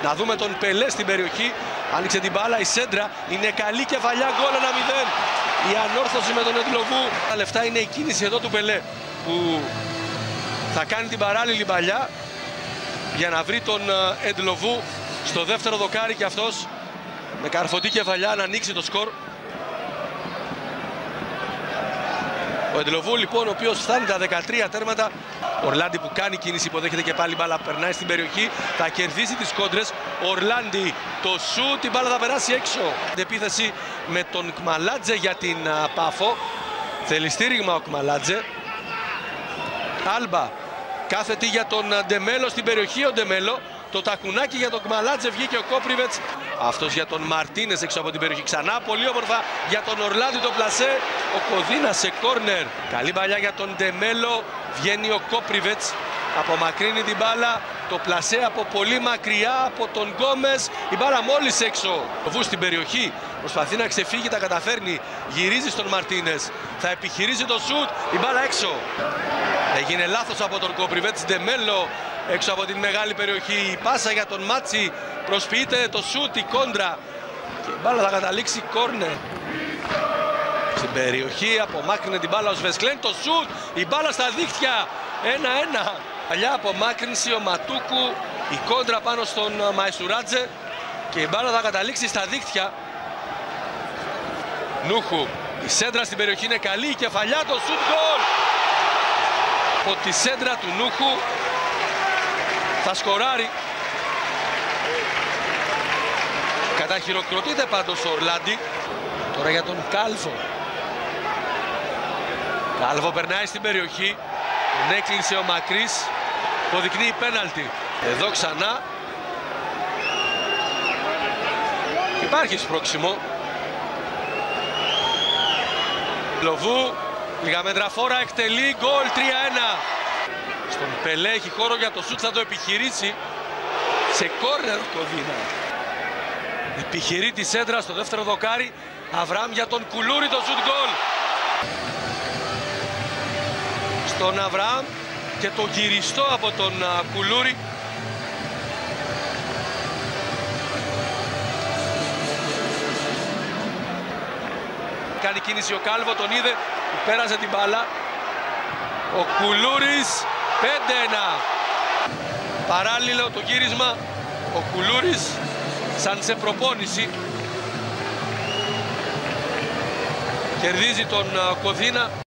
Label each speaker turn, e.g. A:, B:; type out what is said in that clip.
A: Να δούμε τον Πελέ στην περιοχή. Άνοιξε την μπάλα, η σέντρα είναι καλή, κεφαλιά, γκολ 1-0. Η ανόρθωση με τον Εντλοβού. Τα λεφτά είναι η κίνηση εδώ του Πελέ που θα κάνει την παράλληλη παλιά για να βρει τον Εντλοβού στο δεύτερο δοκάρι και αυτός με καρφωτή κεφαλιά να ανοίξει το σκορ. Ο Εντλοβού λοιπόν, ο οποίος φτάνει τα 13 τέρματα. Ορλάντι που κάνει κίνηση, υποδέχεται και πάλι μπάλα, περνάει στην περιοχή, θα κερδίσει τις κόντρες. Ορλάντι, το σουτ, την μπάλα θα περάσει έξω. Επίθεση με τον Κμαλάτζε για την Πάφο. Θέλει στήριγμα ο Κμαλάτζε. Άλμπα, κάθετη για τον Ντεμέλο στην περιοχή, ο Ντεμέλο. Το τακουνάκι για τον Κμαλάτζε, βγήκε ο Κόπριβετς. Αυτός για τον Μαρτίνες έξω από την περιοχή. Ξανά πολύ όμορφα για τον Ορλάντι το πλασέ. Ο Κοδίνα σε κόρνερ. Καλή παλιά για τον Ντεμέλο. Βγαίνει ο Κόπριβετς. Απομακρύνει την μπάλα. Το πλασέ από πολύ μακριά από τον Γκόμες. Η μπάλα μόλις έξω. Ο Βου στην περιοχή. Προσπαθεί να ξεφύγει, τα καταφέρνει. Γυρίζει στον Μαρτίνες. Θα επιχειρήσει το σουτ. Η μπάλα έξω. Έγινε λάθος από τον Κόπριβετς. Ντεμέλο έξω από την μεγάλη περιοχή. Η πάσα για τον Μάτσι. Προσποιείται το σουτ, η κόντρα. Και η μπάλα θα καταλήξει κόρνερ. Στην περιοχή απομάκρυνε την μπάλα ο Σβεσκλέν. Το σουτ, η μπάλα στα δίχτυα. 1-1. Παλιά απομάκρυνση ο Ματούκου. Η κόντρα πάνω στον Μαϊσουράτζε. Και η μπάλα θα καταλήξει στα δίχτυα. Νούχου. Η σέντρα στην περιοχή είναι καλή. Η κεφαλιά, το σουτ, γκολ. Από τη σέντρα του Νούχου θα σκοράρει. Καταχειροκροτείται πάντως ο Ορλάντι. Τώρα για τον Κάλβο. Κάλβο περνάει στην περιοχή. Τον έκλεισε ο Μακρύς. Αποδεικνύει πέναλτι. Εδώ ξανά. Υπάρχει σπρώξιμο. Λοβού. Λίγα μέτρα φόρα, εκτελεί, γκολ 3-1. Στον Πελέ έχει χώρο για το σούτ, θα το επιχειρήσει. Σε κόρνερ Κοδίνα. Επιχειρεί τη σέντρα στο δεύτερο δοκάρι. Αβραάμ για τον Κουλούρη, το σουτ, γκολ. Στον Αβραάμ και το γυριστό από τον Κουλούρη. Κάνει κίνηση ο Κάλβο, τον είδε, πέρασε την μπάλα. Ο Κουλούρης, 5-1. Παράλληλο το γύρισμα, ο Κουλούρης σαν σε προπόνηση. Κερδίζει τον Κοδίνα.